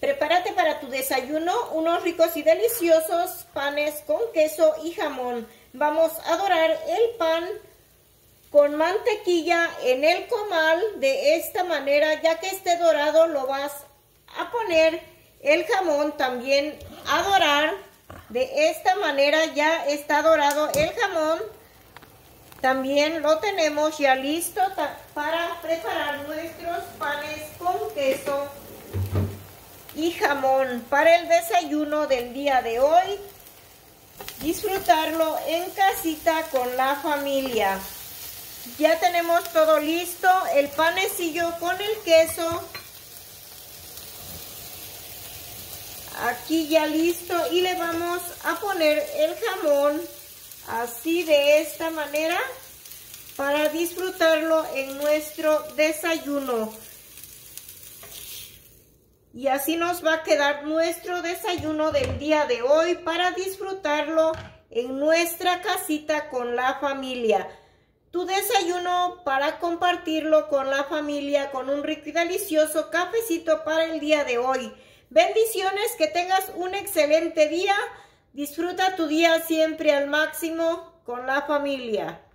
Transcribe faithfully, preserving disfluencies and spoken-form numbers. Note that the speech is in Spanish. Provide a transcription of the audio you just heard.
Prepárate para tu desayuno unos ricos y deliciosos panes con queso y jamón. Vamos a dorar el pan con mantequilla en el comal de esta manera. Ya que esté dorado, lo vas a poner el jamón también a dorar. De esta manera ya está dorado el jamón. También lo tenemos ya listo para preparar nuestros panes con queso y jamón para el desayuno del día de hoy. Disfrutarlo en casita con la familia. Ya tenemos todo listo, el panecillo con el queso aquí ya listo, y le vamos a poner el jamón así de esta manera para disfrutarlo en nuestro desayuno. Y así nos va a quedar nuestro desayuno del día de hoy para disfrutarlo en nuestra casita con la familia. Tu desayuno para compartirlo con la familia con un rico y delicioso cafecito para el día de hoy. Bendiciones, que tengas un excelente día. Disfruta tu día siempre al máximo con la familia.